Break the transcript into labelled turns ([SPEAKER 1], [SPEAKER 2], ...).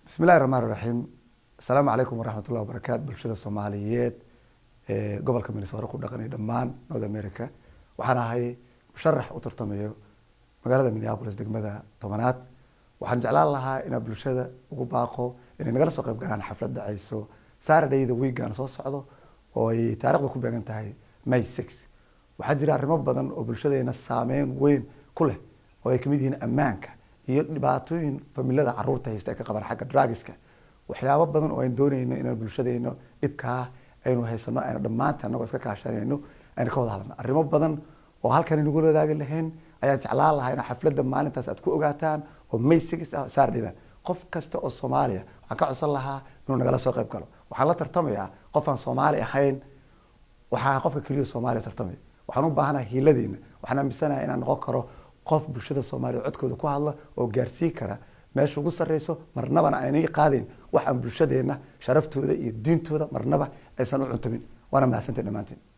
[SPEAKER 1] بسم الله الرحمن الرحيم. السلام عليكم ورحمة الله وبركاته. بالشدة الصوماليات قبل كم نسوار كل دقني دمان نود أمريكا وحنا هاي مشرح وترتميه مقالة مينيابوليس دقمة طمانات وحنجعل لها إن بالشدة وقباقه إن نجلس وقف جان حفلة دعيسو سار دايد ويجان صوص عضو وتاريخ ذكر بيجان تاعي ماي 6 وحجر الرماد بدن وبالشدة السامين وين كله ويكمدين أمانك iyo dhibaatooyin familiada caruurta haysta ka qaban xagga drugska waxyaabo badan oo ay doonayno in bulshadeena ibka aynu haysano aynu dhamaantaan anagoo iska kaashanayno aynu ka wada hadalno arrimo badan oo halkan inagu wadaagi lahayn ayaan jeclaan lahaa in xafladda maalintaas aad ku ogaataan oo May 6 ah saardida qof kasta oo Soomaaliya waxaan ka codsan lahaa inuu nagala soo qayb galo waxaan la tartamayaa qof aan Soomaali ahayn waxaa qofka kaliya Soomaaliya tartamay waxaan u baahanahay hiiladeena waxaan aaminsanahay inaan noqon karo qof bulshada Soomaaliya codkooda ku hadla oo gaarsiin kara meesha ugu sareyso marnaba aanay qaadin wax aan bulshadeena sharaftooda iyo diintooda marnaba aysan u cuntamin wana mahadsantahay dhamaantiin.